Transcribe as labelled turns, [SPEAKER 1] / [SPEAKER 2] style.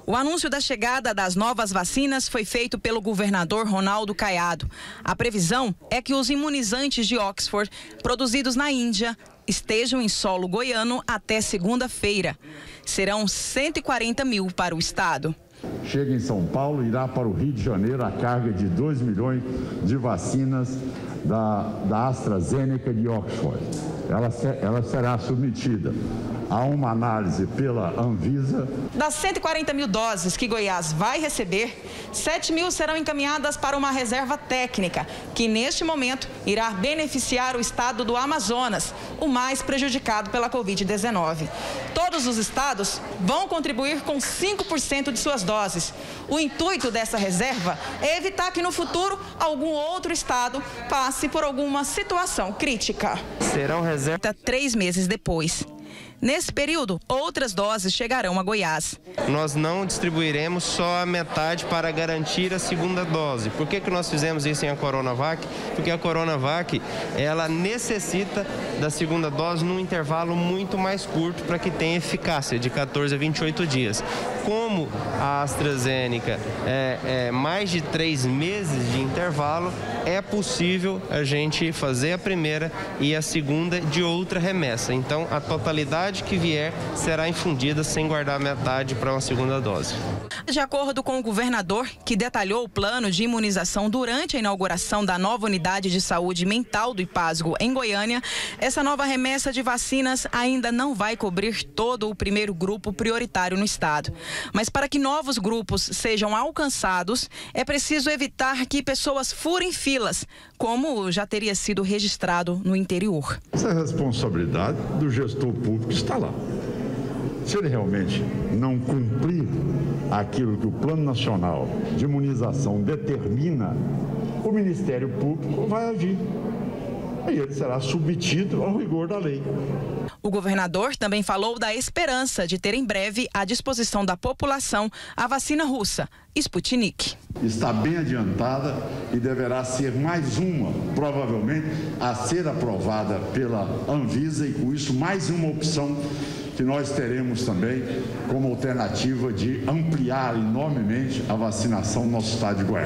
[SPEAKER 1] O anúncio da chegada das novas vacinas foi feito pelo governador Ronaldo Caiado. A previsão é que os imunizantes de Oxford, produzidos na Índia, estejam em solo goiano até segunda-feira. Serão 140 mil para o estado.
[SPEAKER 2] Chega em São Paulo, irá para o Rio de Janeiro a carga de 2 milhões de vacinas da AstraZeneca de Oxford. Ela será submetida a uma análise pela Anvisa.
[SPEAKER 1] Das 140 mil doses que Goiás vai receber, 7 mil serão encaminhadas para uma reserva técnica, que neste momento irá beneficiar o estado do Amazonas, o mais prejudicado pela Covid-19. Todos os estados vão contribuir com 5% de suas doses. O intuito dessa reserva é evitar que no futuro algum outro estado passe por alguma situação crítica.
[SPEAKER 3] Serão reserva
[SPEAKER 1] 3 meses depois. Nesse período, outras doses chegarão a Goiás.
[SPEAKER 3] Nós não distribuiremos só a metade para garantir a segunda dose. Por que nós fizemos isso em a Coronavac? Porque a Coronavac, ela necessita da segunda dose num intervalo muito mais curto para que tenha eficácia, de 14 a 28 dias. Como a AstraZeneca é mais de 3 meses de intervalo, é possível a gente fazer a primeira e a segunda de outra remessa. Então, a totalidade que vier será infundida sem guardar metade para uma segunda dose.
[SPEAKER 1] De acordo com o governador, que detalhou o plano de imunização durante a inauguração da nova unidade de saúde mental do Ipazgo, em Goiânia, essa nova remessa de vacinas ainda não vai cobrir todo o primeiro grupo prioritário no estado. Mas para que novos grupos sejam alcançados, é preciso evitar que pessoas furem filas, como já teria sido registrado no interior.
[SPEAKER 2] Essa é a responsabilidade do gestor público que está lá. Se ele realmente não cumprir aquilo que o Plano Nacional de Imunização determina, o Ministério Público vai agir. E ele será submetido ao rigor da lei.
[SPEAKER 1] O governador também falou da esperança de ter em breve à disposição da população a vacina russa, Sputnik.
[SPEAKER 2] Está bem adiantada e deverá ser mais uma, provavelmente, a ser aprovada pela Anvisa e, com isso, mais uma opção que nós teremos também como alternativa de ampliar enormemente a vacinação no nosso estado de Goiás.